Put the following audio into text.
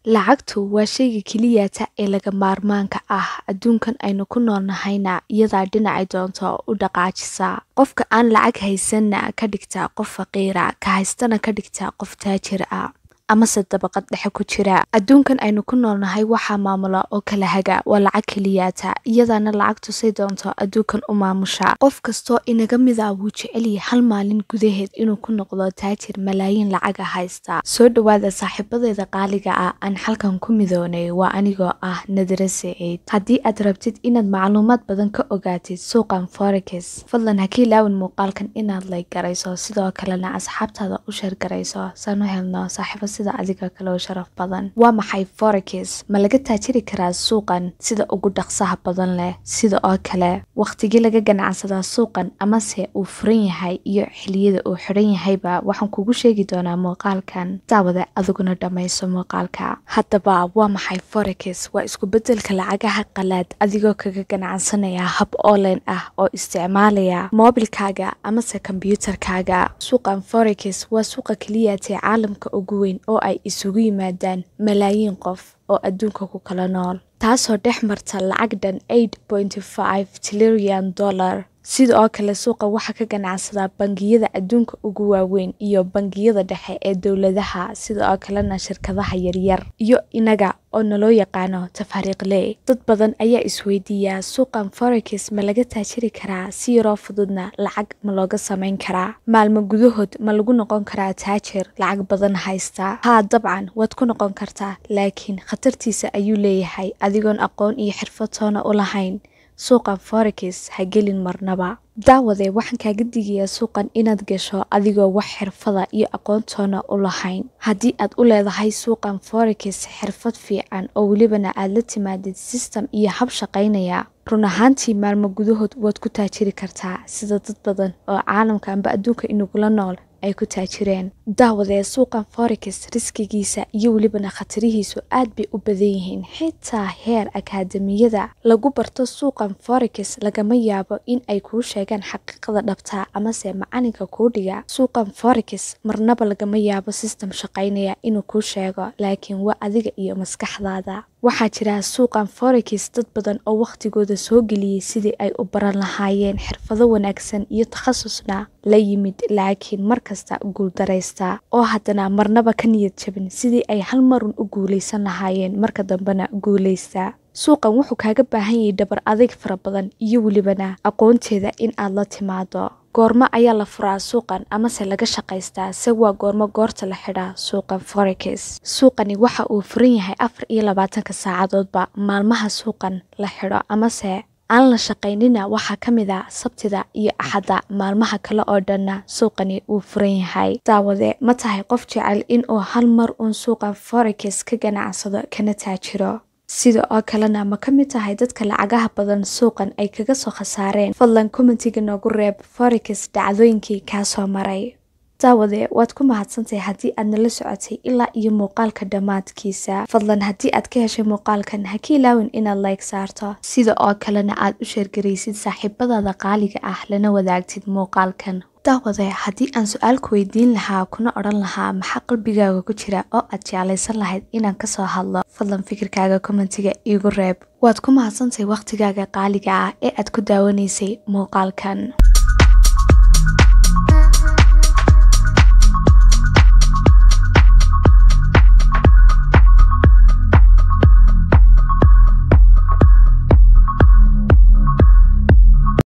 Lacagtu waa shayga keliyata ee laga maarmaanka ah adduunkan aynu ku noolnahayna iyadaa dhinacay doonto u dhaqaajisa. Qofka aan lacag haysanna ka dhigta qof faqiira, ka haystana ka dhigta qof taajir ah amase dabaqad dhexe ku jira. Adduunkan aynu ku noolnahay waxaa maamula oo kala haga waa lacag keliyata, iyadaana lacagtu say doonto adduunkan u maamusha. Qof kastoo inaga mid ah wuu jecel yahay hal maalin gudaheed inuu ku noqdo taajir malaayiin lacaga haysta. Soo dhawaada saaxiibadeeda qaaliga ah aan halkan ku midoonay waa anigoo ah Nadira Saciid. Haddii aad rabtid inaad macluumaad badan ka ogaatid suuqan forex, fadlan ha ka ilaawin muuqaalkan inaad like garayso, sidoo kalena asxaabtaada u share garayso saan u helno saaxiibo sida adiga kale oo sharaf badan. Waa maxay forex? Ma laga taajiri karaa suuqan sida ugu dhaqsaha badan leh? Sida oo kale waqtigii laga ganacsadaa suuqan amase uu furan yahay iyo xilliyada uu xiran yahayba waxaan kugu sheegi doonaa muuqaalkan. Daawada adiguna dhamayso muuqaalka. Haddaba waa maxay forex? Waa isku beddelka lacagaha qalaad adigoo kaga ganacsanaya hab online ah oo isticmaalaya moobilkaaga amase kombiyuutarkaaga. Suuqan forex waa suuqa keliyata caalamka ugu weyn oo ay isugu yimaadaan malaayiin qof oo adduunka ku kala nool, taasoo dhex marta lacag dhan $8.5 trillion. Sidoo kale suuqa waxaa ka ganacsada bangiyada adduunka ugu waaweyn iyo bangiyada dhexe ee dowladaha, sidoo kalena shirkadaha yaryar iyo inaga oo naloo yaqaano tafaariiqley. Dad badan ayaa isweydiiya suuqan forex ma laga taajiri karaa, si yaroo fududna lacag ma looga samayn karaa? Maalmo gudahood ma lagu noqon karaa taajir lacag badan haysta? Haa, dabcan waad ku noqon kartaa, laakiin khatartiisa ayuu leeyahay adigoon aqoon iyo xirfad toona u lahayn. Suuqan forex ha gelin marnaba. Daawade waxaan kaaga digayaa suuqan inaad gasho adigoo wax xirfada iyo aqoontoona u lahayn. Haddii aad u leedahay suuqan forex xirfad fiican oo welibana aad la timaadid system iyo hab shaqaynaya, run ahaantii maalmo gudahood waad ku taajiri kartaa sida dad badan oo caalamka amba adduunka inagula nool ay ku taajireen. Daawade suuqan forex riskigiisa iyo welibana khatarihiisu aad bay u badan yihiin. Xitaa heer akaademiyada lagu barto suuqan forex lagama yaabo in ay kuu sheegaan xaqiiqada dhabta amase macalinka kuu dhiga suuqan forex marnaba lagama yaabo system shaqaynaya inuu kuu sheego, laakiin waa adiga iyo maskaxdaada. Waxaa jira suuqan forex dad badan oo waqtigooda soo geliyay sidii ay u baran lahaayeen xirfado wanaagsan iyo takhasusna la yimid, laakiin markasta guuldareysta oo haddana marnaba ka niyad jabin sidii ay hal marun u guuleysan lahaayeen marka dambena guuleysta. Suuqan wuxuu kaaga baahan yahay dhabar adeeg fara badan iyo welibana aqoonteeda in aad la timaado. Goorma ayaa la furaa suuqan amase laga shaqaystaa? Se waa goorma goorta la xidhaa suuqan forex? Suuqani waxa uu furan yahay 24 saacadoodba maalmaha suuqan la xidho amase aan la shaqaynina waxaa ka mid ah Sabtida iyo Axadda. Maalmaha kale oo dhanna suuqani uu furan yahay. Daawade ma tahay qof jecel in uu hal mar uun suuqan forex ka ganacsado kana taajiro? Sida oo kalena ma ka mid tahay dadka lacagaha badan suuqan ay kaga soo khasaareen? Fadlan commentiga noogu reeb forex dhacdooyinkii kaa soo maray. Daawade waad ku mahadsantahay haddii aad nala socotay ilaa iyo muuqaalka dhammaadkiisa. Fadlan haddii aad ka heshay muuqaalkan ha ka ilaawin inaad like saarto, sida oo kalena aad u share garaysid saaxiibadaada qaaliga ah lana wadaagtid muuqaalkan. Daawade haddii aan su'aal ku weydiin lahaa kuna odhan lahaa maxaa qalbigaaga ku jira oo aad jeclaysan lahayd inaan ka soo hadlo, fadlan fikirkaaga commentiga iigu reeb. Waad ku mahadsantahay waqtigaaga qaaliga ah ee aad ku daawanaysay muuqaalkan.